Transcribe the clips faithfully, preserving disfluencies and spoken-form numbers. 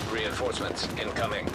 Reinforcements incoming.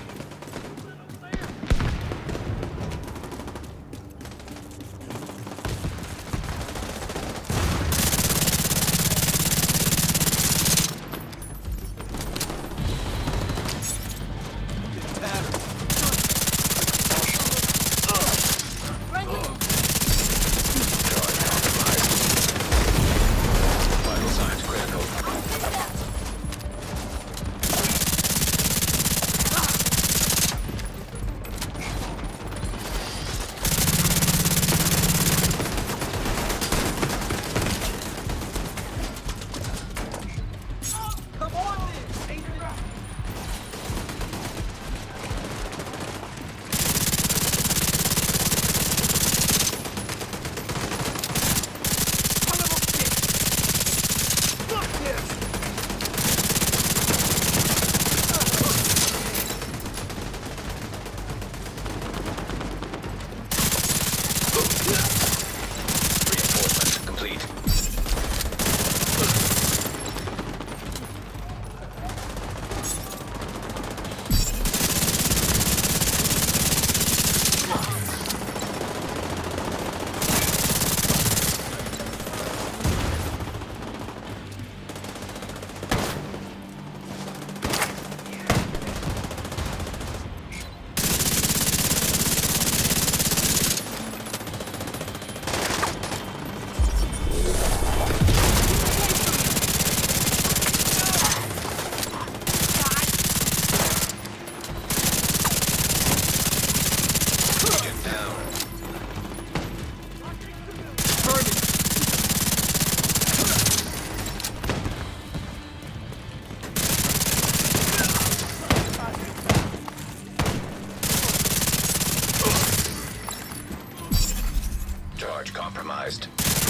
Compromised.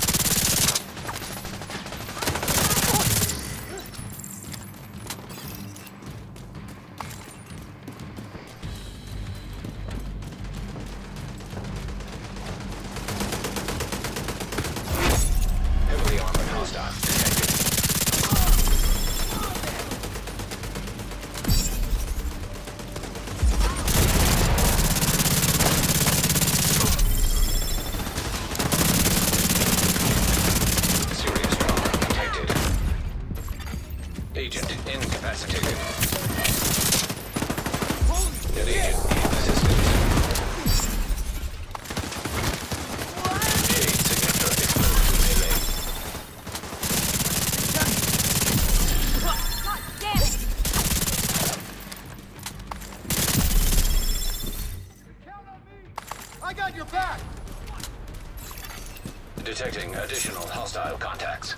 Heavily armored hostile detected. Agent incapacitated. An agent needs assistance. Shade signature exposed to melee. God damn it! Count on me! I got your back! Detecting additional hostile contacts.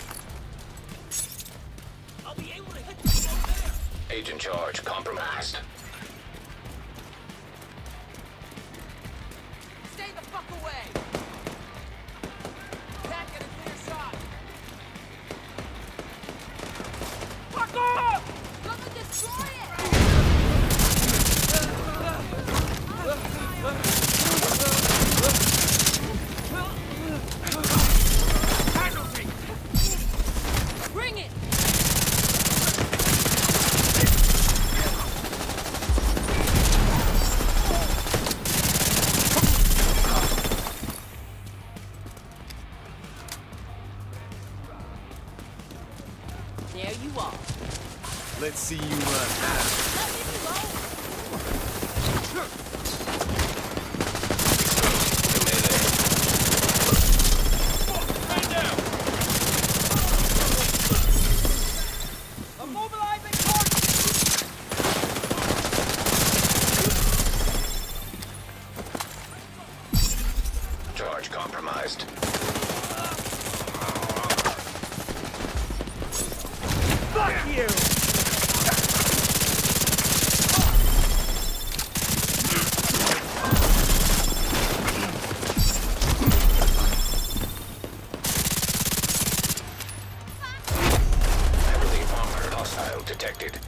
Agent charge compromised. Stay the fuck away! Can't get a clear shot! Fuck off! Come and destroy it! Bring it! There you are. Let's see you run now. Let me alone. Man down! I'm mobilizing target! Charge compromised. Fuck you! Heavily armored hostile detected.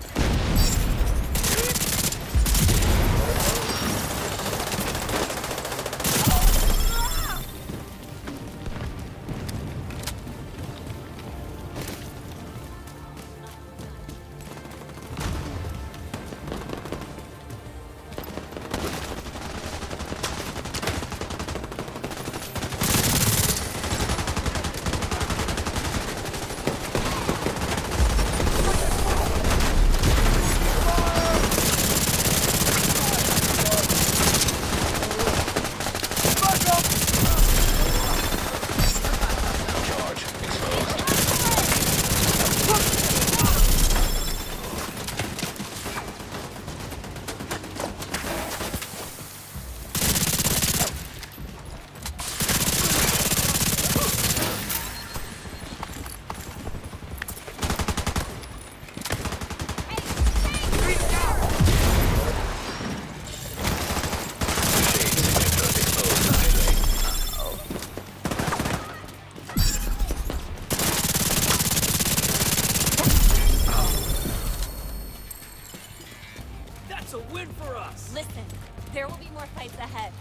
win for us! Listen, there will be more fights ahead.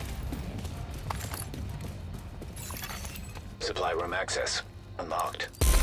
Supply room access unlocked.